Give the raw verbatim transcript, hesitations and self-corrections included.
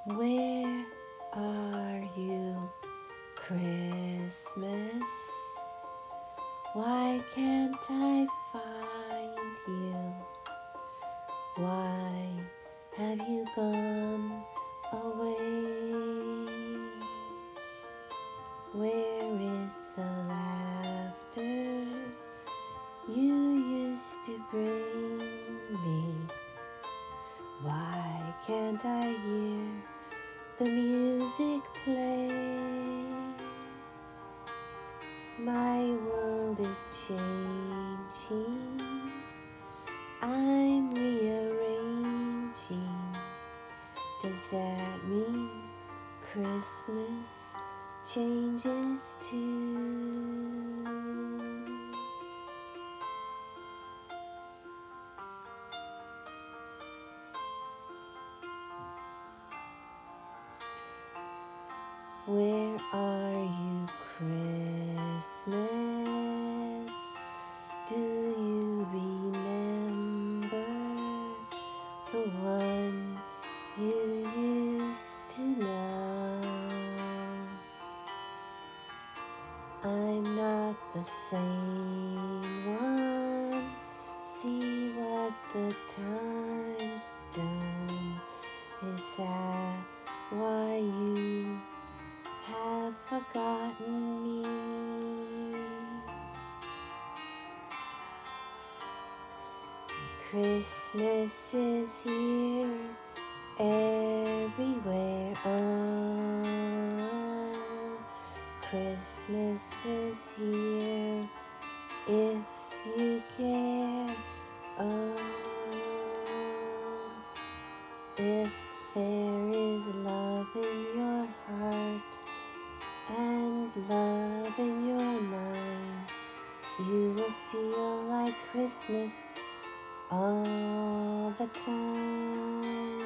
Where are you, Christmas? Why can't I find you? Why have you gone away? Where is the laughter you used to bring me? Why can't I hear the music play? My world is changing, I'm rearranging. Does that mean Christmas changes too? Where are you, Christmas? Do you remember the one you used to know? I'm not the same one. See what the time's done. Is that why you have forgotten me? Christmas is here everywhere. Oh, Christmas is here if you care. Oh, if there is love in your heart and love in your mind, you will feel like Christmas all the time.